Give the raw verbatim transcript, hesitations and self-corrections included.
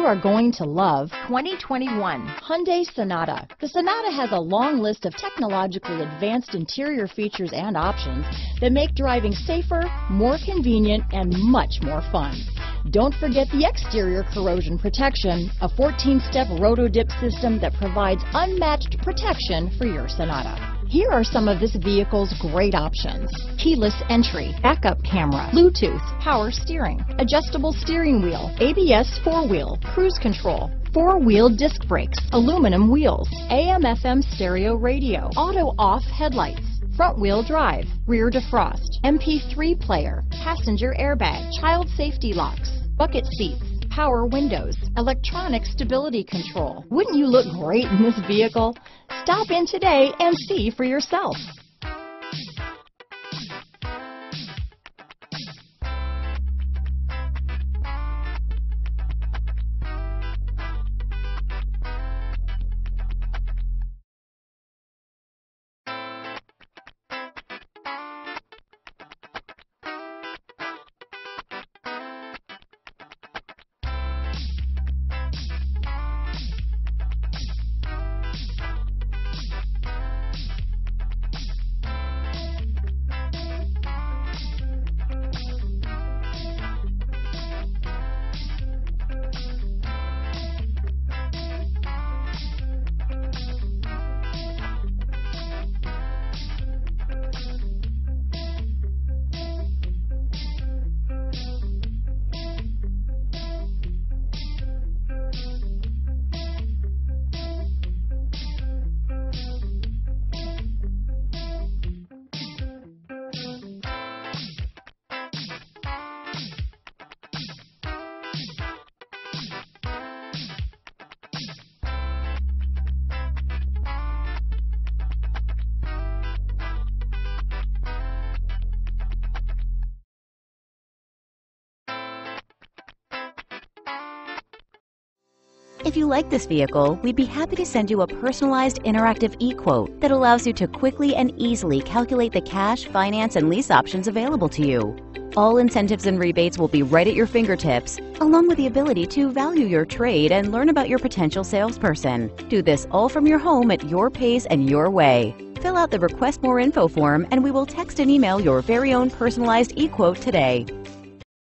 are going to love twenty twenty-one Hyundai Sonata. The Sonata has a long list of technologically advanced interior features and options that make driving safer, more convenient, and much more fun. Don't forget the exterior corrosion protection, a fourteen step roto-dip system that provides unmatched protection for your Sonata. Here are some of this vehicle's great options: keyless entry, backup camera, Bluetooth, power steering, adjustable steering wheel, A B S four-wheel, cruise control, four-wheel disc brakes, aluminum wheels, A M F M stereo radio, auto-off headlights, front-wheel drive, rear defrost, M P three player, passenger airbag, child safety locks, bucket seats, power windows, electronic stability control. Wouldn't you look great in this vehicle? Stop in today and see for yourself. If you like this vehicle, we'd be happy to send you a personalized interactive e-quote that allows you to quickly and easily calculate the cash, finance, and lease options available to you. All incentives and rebates will be right at your fingertips, along with the ability to value your trade and learn about your potential salesperson. Do this all from your home at your pace and your way. Fill out the Request More Info form and we will text and email your very own personalized e-quote today.